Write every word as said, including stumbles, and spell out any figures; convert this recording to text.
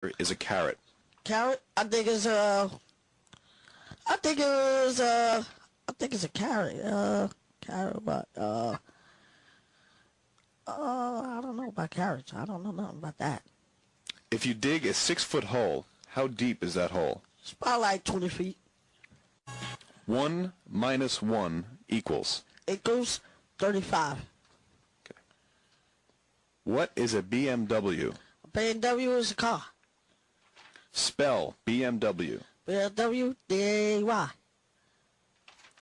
is a carrot? Carrot? I think it's a. I think it was uh. I think it's a carrot. Uh, carrot, but uh. Uh, I don't know about carrots. I don't know nothing about that. If you dig a six-foot hole, how deep is that hole? It's about like twenty feet. One minus one equals? Equals thirty-five. Okay. What is a B M W? A B M W is a car. Spell B M W. B M W, D A Y.